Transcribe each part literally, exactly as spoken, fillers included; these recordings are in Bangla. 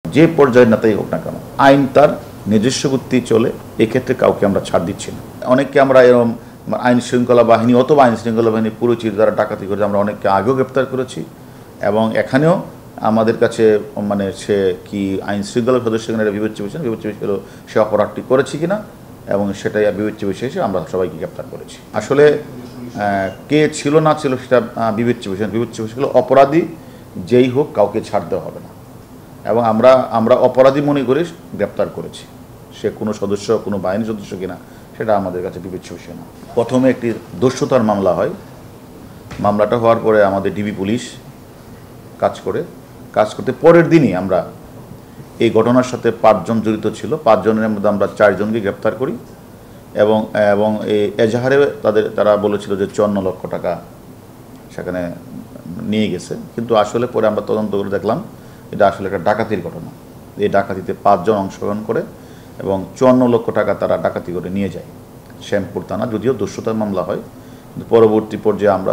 যে পর্যায়ের নেতাই হোক না কেন, আইন তার নিজস্ব গতি চলে, এক্ষেত্রে কাউকে আমরা ছাড় দিচ্ছি না। অনেককে আমরা এরকম আইন শৃঙ্খলা বাহিনী অথবা আইন শৃঙ্খলা বাহিনী পুরোচিত যারা ডাকাতি করেছে আমরা অনেককে আগেও গ্রেপ্তার করেছি এবং এখানেও আমাদের কাছে মানে সে কি আইন শৃঙ্খলা সদস্য কিনা বিবেচ্য বিষয় বিবেচ্য বিষয় হলো সে অপরাধটি করেছে কিনা এবং সেটাই বিবেচ্য বিষয় হিসেবে আমরা সবাইকে গ্রেপ্তার করেছি। আসলে কে ছিল না ছিল সেটা বিবেচ্য বিষয়, বিবেচ্য বিষয় হলো অপরাধী যেই হোক কাউকে ছাড় দেওয়া হবে না এবং আমরা আমরা অপরাধী মনে করে গ্রেপ্তার করেছি। সে কোনো সদস্য কোনো বাহিনী সদস্য কিনা সেটা আমাদের কাছে বিবেচ্য বিষয় না। প্রথমে একটি দস্যুতার মামলা হয়, মামলাটা হওয়ার পরে আমাদের ডিবি পুলিশ কাজ করে কাজ করতে পরের দিনই আমরা এই ঘটনার সাথে পাঁচজন জড়িত ছিল, পাঁচজনের মধ্যে আমরা চারজনকে গ্রেপ্তার করি এবং এবং এই এজাহারে তাদের তারা বলেছিল যে চুয়ান্ন লক্ষ টাকা সেখানে নিয়ে গেছে, কিন্তু আসলে পরে আমরা তদন্ত করে দেখলাম এটা আসলে একটা ডাকাতির ঘটনা। এই ডাকাতিতে পাঁচজন অংশগ্রহণ করে এবং চুয়ান্ন লক্ষ টাকা তারা ডাকাতি করে নিয়ে যায় শ্যামপুর থানা। যদিও দস্যুতার মামলা হয়, কিন্তু পরবর্তী পর্যায়ে আমরা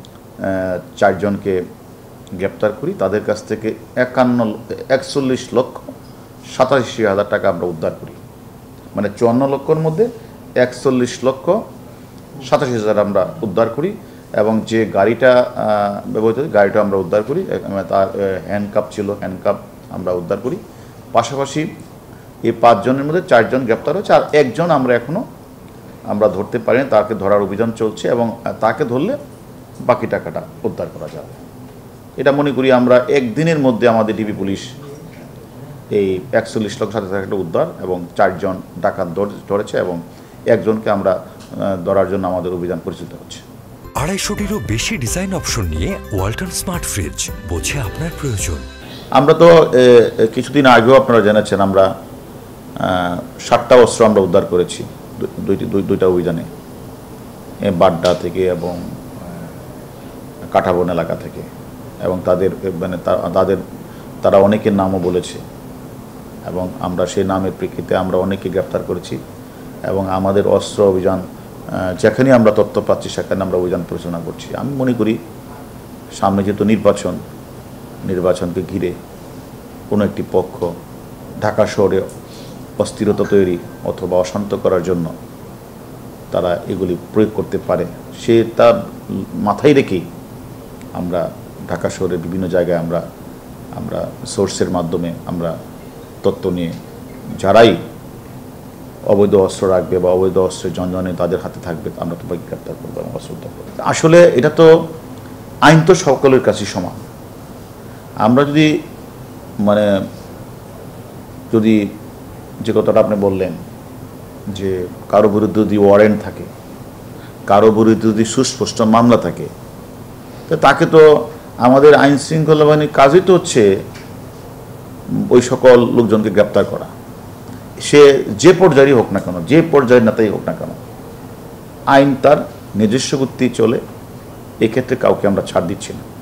চারজনকে গ্রেপ্তার করি, তাদের কাছ থেকে একান্ন একচল্লিশ লক্ষ সাতাশি হাজার টাকা আমরা উদ্ধার করি। মানে চুয়ান্ন লক্ষর মধ্যে একচল্লিশ লক্ষ সাতাশি হাজার আমরা উদ্ধার করি এবং যে গাড়িটা ব্যবহৃত গাড়িটা আমরা উদ্ধার করি, তার হ্যান্ডকাপ ছিল, হ্যান্ডকাপ আমরা উদ্ধার করি। পাশাপাশি এই পাঁচজনের মধ্যে চারজন গ্রেপ্তার হয়েছে আর একজন আমরা এখনও আমরা ধরতে পারিনি, তাকে ধরার অভিযান চলছে এবং তাকে ধরলে বাকি টাকাটা উদ্ধার করা যাবে। এটা মনে করি আমরা একদিনের মধ্যে আমাদের ডিবি পুলিশ এই একচল্লিশ লক্ষ সাতাশ হাজার টাকা উদ্ধার এবং চারজন ডাকাত ধরেছে এবং একজনকে আমরা ধরার জন্য আমাদের অভিযান পরিচালিত হচ্ছে। আড়াইশোটিরও বেশি ডিজাইন অপশন নিয়ে ওয়ালটন স্মার্ট ফ্রিজ, বোঝে আপনার প্রয়োজন। আমরা তো কিছুদিন আগেও আপনারা জেনেছেন আমরা সাতটা অস্ত্র আমরা উদ্ধার করেছি দুইটি দুইটা অভিযানে, বাড্ডা থেকে এবং কাঠাবন এলাকা থেকে, এবং তাদের মানে তাদের তারা অনেকের নামও বলেছে এবং আমরা সেই নামের প্রেক্ষিতে আমরা অনেকে গ্রেপ্তার করেছি এবং আমাদের অস্ত্র অভিযান যেখানে আমরা তথ্য পাচ্ছি সেখানে আমরা অভিযান পরিচালনা করছি। আমি মনে করি সামনে যেহেতু নির্বাচন, নির্বাচনকে ঘিরে কোনো একটি পক্ষ ঢাকা শহরে অস্থিরতা তৈরি অথবা অশান্ত করার জন্য তারা এগুলি প্রয়োগ করতে পারে, সে তা মাথায় রেখেই আমরা ঢাকা শহরের বিভিন্ন জায়গায় আমরা আমরা সোর্সের মাধ্যমে আমরা তথ্য নিয়ে যারাই অবৈধ অস্ত্র রাখবে বা অবৈধ অস্ত্রের জঞ্জনে তাদের হাতে থাকবে আমরা তো গ্রেপ্তার করবো এবং অস্ত্র উদ্ধার করবো। আসলে এটা তো আইন তো সকলের কাছে সমান। আমরা যদি মানে যদি যে কথাটা আপনি বললেন যে কারো বিরুদ্ধে যদি ওয়ারেন্ট থাকে, কারো বিরুদ্ধে যদি সুস্পষ্ট মামলা থাকে, তো তাকে তো আমাদের আইন শৃঙ্খলা বাহিনীর কাজই তো হচ্ছে ওই সকল লোকজনকে গ্রেপ্তার করা, সে যে পর্যায়েরই হোক না কেন, যে পর্যায়ের নেতাই হোক না কেন, আইন তার নিজস্ব গতি চলে, এক্ষেত্রে কাউকে আমরা ছাড় দিচ্ছি না।